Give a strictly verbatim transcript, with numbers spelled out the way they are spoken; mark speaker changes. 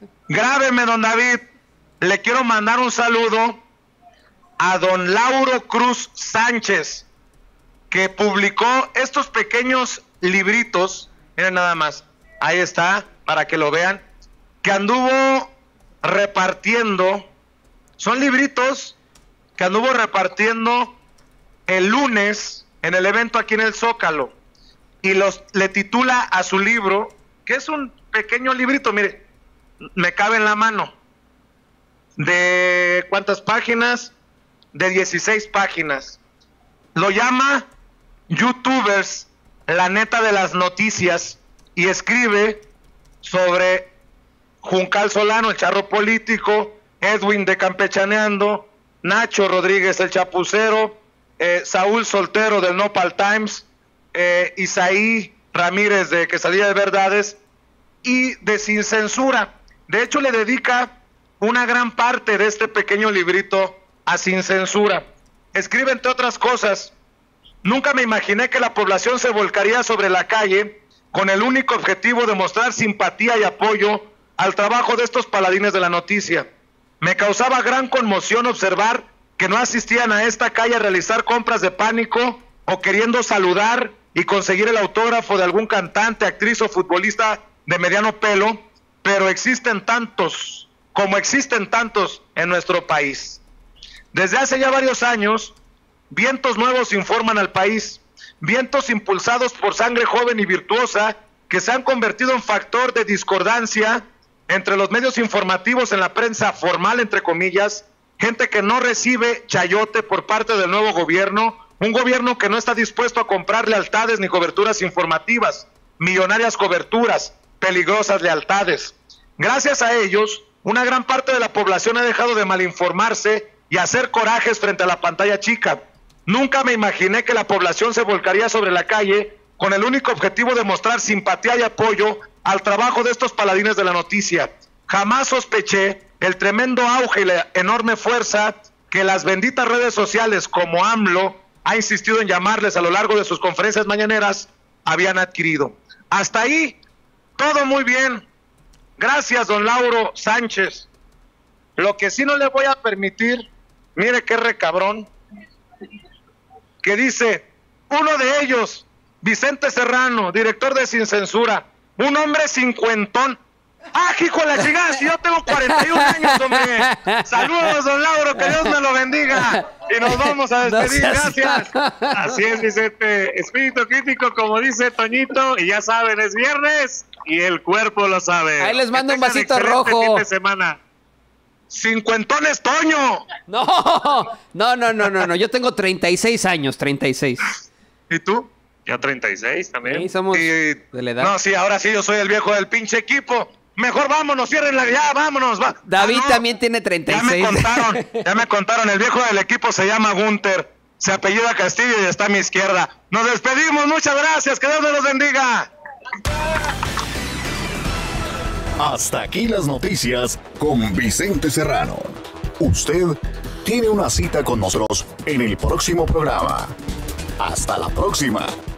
Speaker 1: Grábeme, don David. Le quiero mandar un saludo a don Lauro Cruz Sánchez, que publicó estos pequeños libritos. Miren nada más. Ahí está, para que lo vean. Que anduvo repartiendo. Son libritos que anduvo repartiendo el lunes en el evento aquí en el Zócalo. Y los le titula a su libro, que es un pequeño librito, mire, me cabe en la mano. ¿De cuántas páginas? De dieciséis páginas. Lo llama YouTubers, la neta de las noticias, y escribe sobre Juncal Solano, el charro político, Edwin de Campechaneando, Nacho Rodríguez, el chapucero, eh, Saúl Soltero del Nopal Times, eh, Isaí Ramírez de Quesadilla de Verdades y de Sin Censura. De hecho, le dedica una gran parte de este pequeño librito a Sin Censura. Escribe, entre otras cosas: nunca me imaginé que la población se volcaría sobre la calle con el único objetivo de mostrar simpatía y apoyo al trabajo de estos paladines de la noticia. Me causaba gran conmoción observar que no asistían a esta calle a realizar compras de pánico o queriendo saludar y conseguir el autógrafo de algún cantante, actriz o futbolista de mediano pelo, pero existen tantos, como existen tantos en nuestro país. Desde hace ya varios años, vientos nuevos informan al país, vientos impulsados por sangre joven y virtuosa que se han convertido en factor de discordancia entre los medios informativos en la prensa formal, entre comillas, gente que no recibe chayote por parte del nuevo gobierno, un gobierno que no está dispuesto a comprar lealtades ni coberturas informativas, millonarias coberturas, peligrosas lealtades. Gracias a ellos, una gran parte de la población ha dejado de malinformarse y hacer corajes frente a la pantalla chica. Nunca me imaginé que la población se volcaría sobre la calle con el único objetivo de mostrar simpatía y apoyo al trabajo de estos paladines de la noticia. Jamás sospeché el tremendo auge y la enorme fuerza que las benditas redes sociales, como AMLO ha insistido en llamarles a lo largo de sus conferencias mañaneras, habían adquirido. Hasta ahí, todo muy bien. Gracias, don Lauro Sánchez. Lo que sí no le voy a permitir, mire qué recabrón, que dice, uno de ellos, Vicente Serrano, director de Sin Censura, un hombre cincuentón. ¡Ah, hijo de la chingada! Si yo tengo cuarenta y un años, hombre. Saludos, don Lauro, que Dios me lo bendiga. Y nos vamos a despedir, no seas... gracias. Así es, Vicente. Espíritu crítico, como dice Toñito, y ya saben, es viernes y el cuerpo lo sabe.
Speaker 2: Ahí les mando un vasito rojo.
Speaker 1: Fin de semana. ¡Cincuentones, Toño!
Speaker 2: No, no, no, no, no, no. Yo tengo treinta y seis años, treinta y seis.
Speaker 1: ¿Y tú?
Speaker 3: Ya treinta y seis también.
Speaker 2: Sí, somos
Speaker 1: y,
Speaker 2: de la edad.
Speaker 1: No, sí, ahora sí yo soy el viejo del pinche equipo. Mejor vámonos, ciérrenla ya, vámonos. Va.
Speaker 2: David
Speaker 1: ah, no.
Speaker 2: también tiene treinta y seis.
Speaker 1: Ya me contaron, ya me contaron. El viejo del equipo se llama Gunter, se apellida Castillo y está a mi izquierda. Nos despedimos, muchas gracias, que Dios me los bendiga.
Speaker 4: Hasta aquí las noticias con Vicente Serrano. Usted tiene una cita con nosotros en el próximo programa. Hasta la próxima.